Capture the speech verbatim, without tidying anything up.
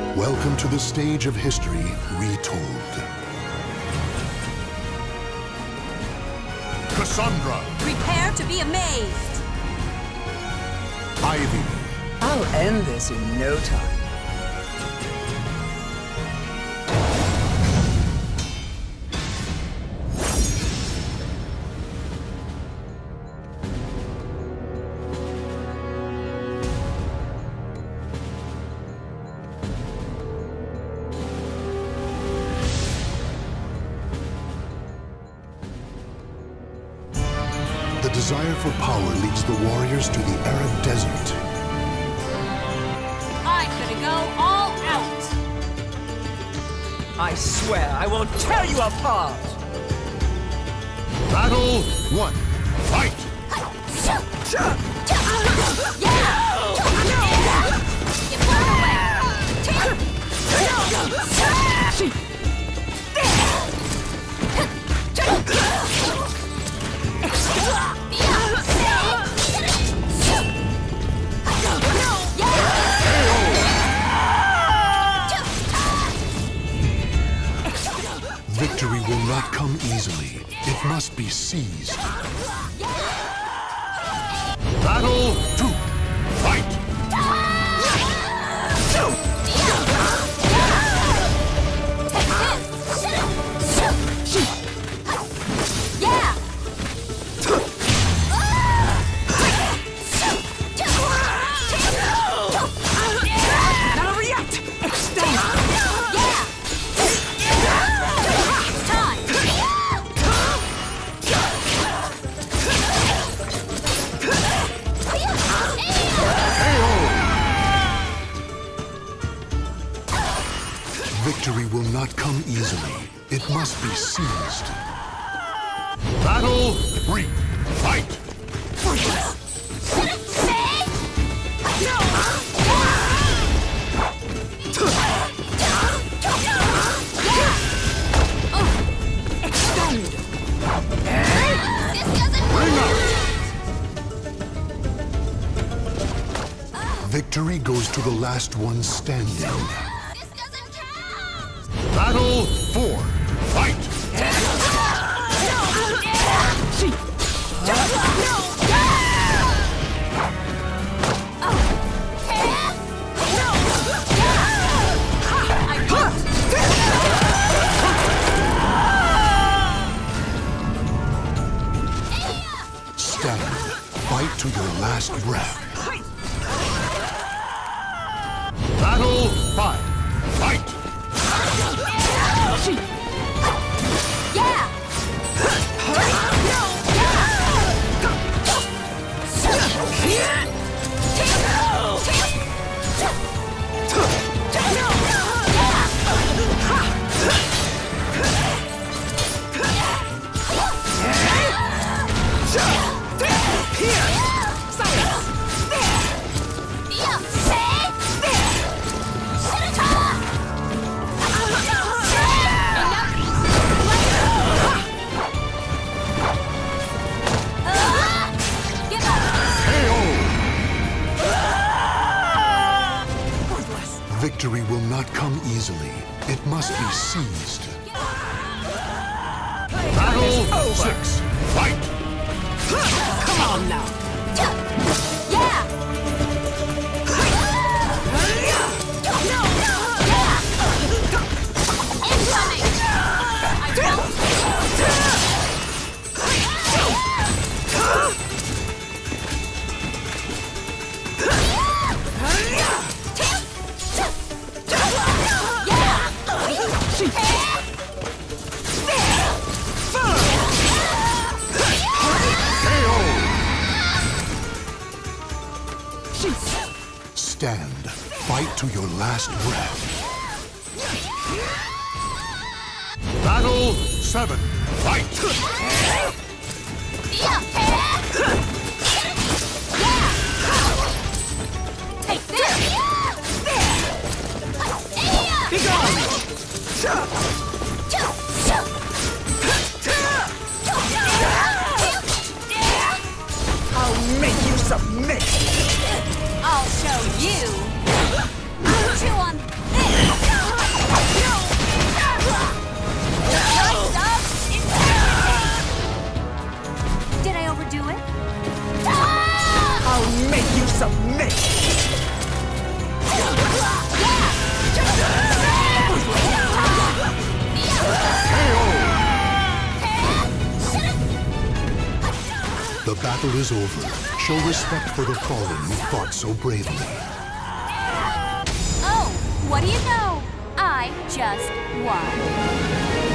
Welcome to the stage of history retold. Cassandra! Prepare to be amazed! Ivy! I'll end this in no time. The desire for power leads the warriors to the Arab desert. I'm gonna go all out! I swear I won't tear you apart! Battle one. Fight! Victory will not come easily. It must be seized. Battle two. Fight! Victory will not come easily. It must be seized. Battle three. Fight! Bring up! Victory goes to the last one standing. Battle four. Fight! Stand. Fight to your last breath. Battle five. Fight! Victory will not come easily. It must be seized. Battle six. Fight! Come on now! Yeah! Incoming! I don't... Stand. Fight to your last breath. Battle seven. Fight! Take this! Be gone! I'll make you submit! I'll show you! Chew on this! do it? I'll make you submit! The battle is over. Show respect for the fallen who fought so bravely. Oh, what do you know? I just won.